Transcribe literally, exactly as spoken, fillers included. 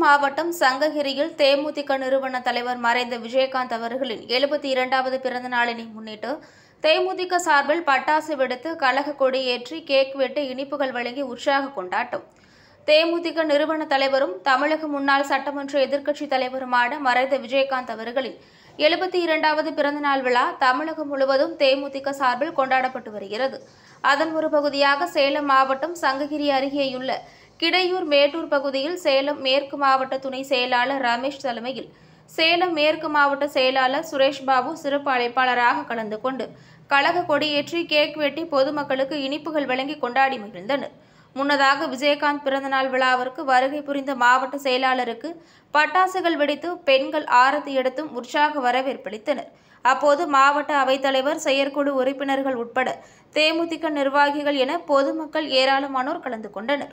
மாவட்டம் சங்ககிரியில் தேமுதிக நிறுவன தலைவர் மறைந்த விஜயகாந்த் அவர்களின் எழுபத்தி இரண்டாவது பிறந்த நாளினை முன்னிட்டு தேமுதிக சார்பில் பட்டாசு வெடித்து கழக கொடியேற்றி கேக் வெட்டி இனிப்புகள் வழங்கி உற்சாக கொண்டாட்டம். தேமுதிக நிறுவன தலைவரும் தமிழக முன்னாள் சட்டமன்ற எதிர்க்கட்சித் தலைவருமான மறைந்த விஜயகாந்த் அவர்களின் எழுபத்தி இரண்டாவது பிறந்தநாள் விழா தமிழகம் முழுவதும் தேமுதிக சார்பில் கொண்டாடப்பட்டு வருகிறது. அதன் ஒரு பகுதியாக சேலம் மாவட்டம் சங்ககிரி அருகேயுள்ள கிடையூர் மேட்டூர் பகுதியில் சேலம் மேற்கு மாவட்ட துணை செயலாளர் ரமேஷ் தலைமையில் சேலம் மேற்கு மாவட்ட செயலாளர் சுரேஷ் பாபு சிறப்பு அழைப்பாளராக கலந்து கொண்டு கழக கொடியேற்றி கேக் வெட்டி பொதுமக்களுக்கு இனிப்புகள் வழங்கி கொண்டாடி மகிழ்ந்தனர். முன்னதாக விஜயகாந்த் பிறந்தநாள் விழாவிற்கு வருகை புரிந்த மாவட்ட செயலாளருக்கு பட்டாசுகள் வெடித்து பெண்கள் ஆரத்தி எடுத்தும் உற்சாக வரவேற்பளித்தனர். அப்போது மாவட்ட அவைத்தலைவர், செயற்குழு உறுப்பினர்கள் உட்பட தேமுதிக நிர்வாகிகள் என பொதுமக்கள் ஏராளமானோர் கலந்து கொண்டனர்.